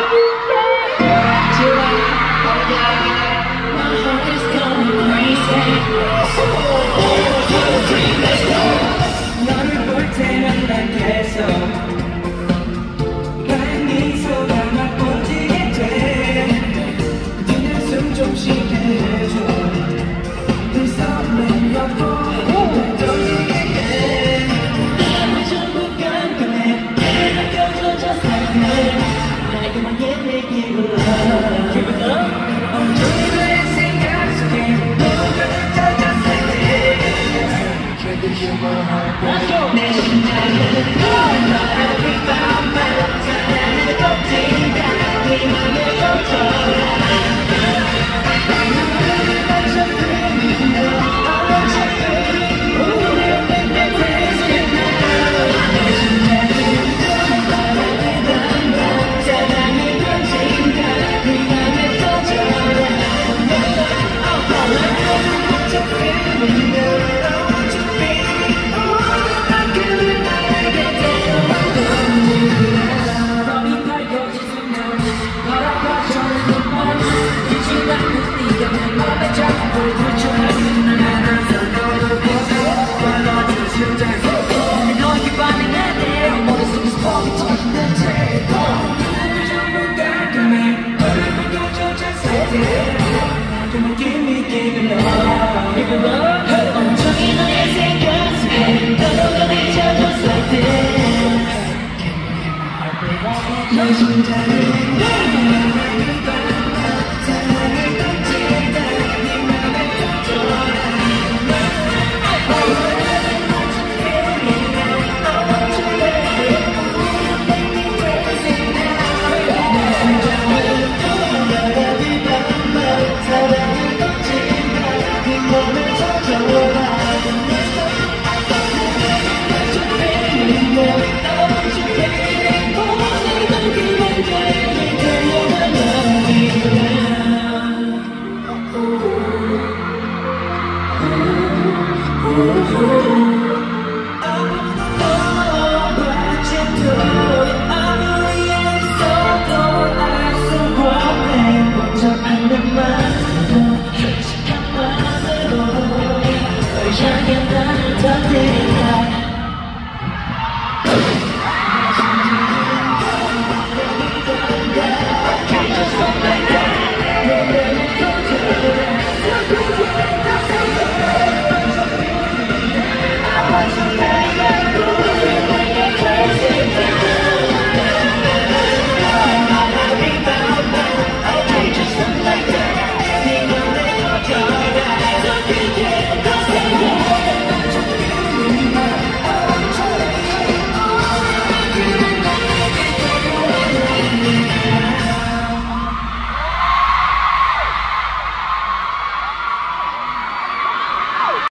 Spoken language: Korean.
너를 볼 때면 난 계속 난 미소가 맛보지게 돼. 그냥 숨 좀 쉬게 해줘. Please don't let me fall. 날 떨리게 해. 맘이 전부 깜깜해. 내가 껴줘 just like that. 나에게만 give it love. Give it love. 온종일 내 생각 속에 너가 다 just like this. Try to heal my heart. 내 심장은 너를 밤만 사랑하는 것인가. 네 맘을 멈춰라. 온종일 너의 생각 속에 너도 미쳐 just like this. 내 심장을